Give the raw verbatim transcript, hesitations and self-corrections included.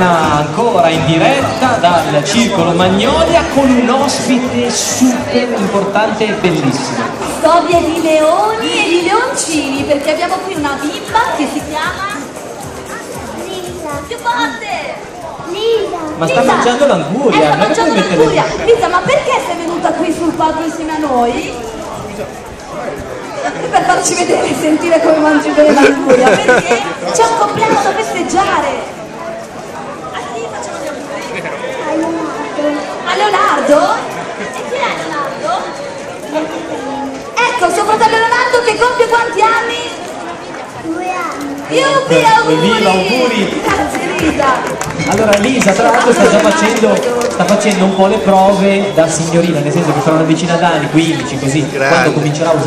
torna ancora in diretta dal Circolo Magnolia con un ospite super importante e bellissimo. Storie di leoni e di leoncini, perché abbiamo qui una bimba che si chiama Lisa. più forte! Lisa. Ma sta Lisa. mangiando l'anguria, Eh, sta non è che mangiando puoi mettere- l'anguria. Lisa, ma perché sei venuta qui sul palco insieme a noi? Per farci vedere e sentire come mangi bene l'anguria, perché c'è un compleanno da festeggiare. A chi facciamo gli auguri? A Leonardo. A Leonardo? E chi è Leonardo? Ecco, suo fratello Leonardo che compie quanti anni? Due anni. Yupi, auguri! Evviva, auguri! Grazie Lisa! Allora Lisa tra l'altro sta già facendo, sta facendo un po' le prove da signorina, nel senso che fra una decina d'anni, quindici così, Grande. quando comincerà a usare